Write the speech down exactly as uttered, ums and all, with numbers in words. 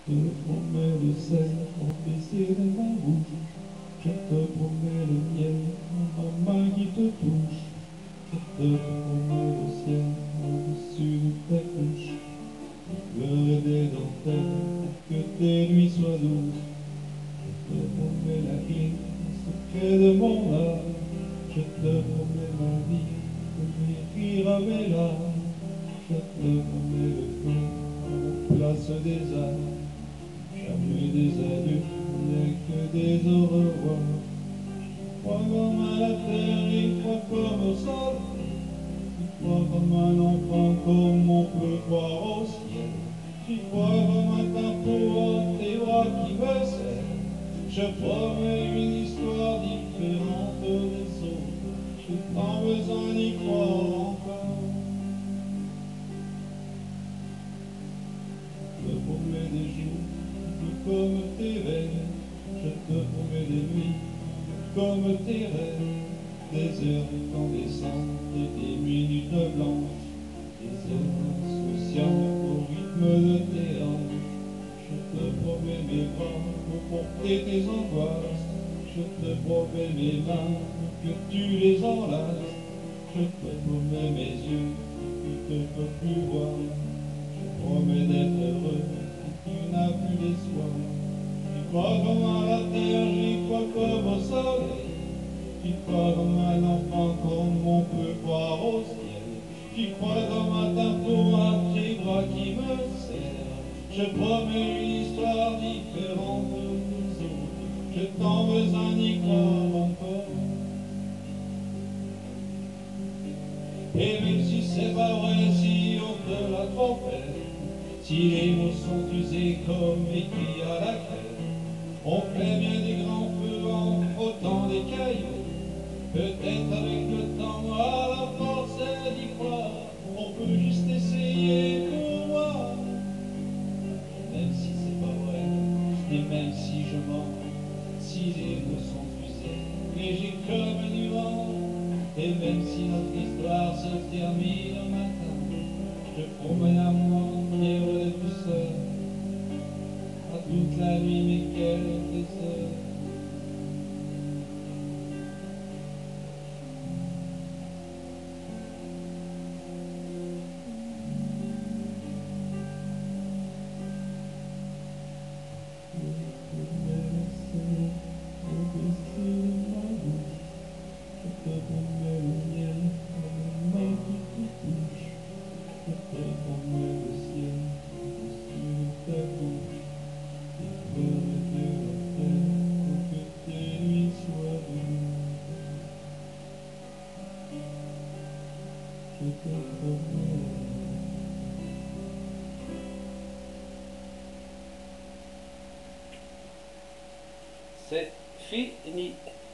te promets le sel en baiser de ma bouche. Je te promets le miel en ma main qui te touche. Je te promets le ciel au-dessus de ta couche. Je ferai des dentelles pour que tes nuits soient douces. Je te promets la clé, le secret de mon âme. Je te promets ma vie, de m'écrire mes larmes. Je te promets le feu en place des âmes. Jamais des adieux, il n'y a que des au revoir. Je crois comme à la terre, j'y crois comme au sol. Je crois comme un enfant, comme on peut croire au ciel. J'y crois comme un tarteau à tes bras qui me serrent. Je promets une histoire différente des autres. J'ai tant besoin d'y croire encore. Je te promets des jours comme tes veines. Je te promets des nuits comme tes rêves. Des heures incandescentes et des minutes blanches. Des heures insouciantes au rythme de tes hanches. Je te promets mes bras pour porter tes angoisses. Je te promets mes mains pour que tu les enlaces. Je te promets mes yeux que tu ne peux plus voir. Je promets d'être heureux si tu n'as plus d'espoir. J'y crois comme à la terre, j'y crois comme au soleil. J'y crois comme un enfant, comme on peut croire au ciel. J'y crois comme un tarteau à tes bras qui me serrent. Je promets une histoire différente des autres. J'ai tant besoin d'y croire encore. Et même si c'est pas vrai, si on te l'a trop fait, si les mots sont usés comme écrits à la craie, on fait bien des grands feux en frottant des cailloux. Peut-être avec le temps, à la force d'y croire, on peut juste essayer pour voir. Même si c'est pas vrai, et même si je mens, si les mots sont usés, légers comme du vent, et même si notre histoire se termine au matin, je promets à moi de douceur, à toute la nuit mes quelques heures. Je te promets le miel en ma main qui te touche. Je te promets le ciel au-dessus de ta bouche. Et ferai de la terre pour que tes nuits soient douces. Je te promets. C'est fini.